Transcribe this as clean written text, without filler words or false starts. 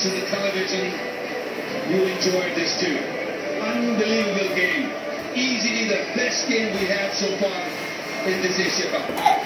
to the television, you enjoyed this too. Unbelievable game. Easily the best game we had so far in this Asia Cup.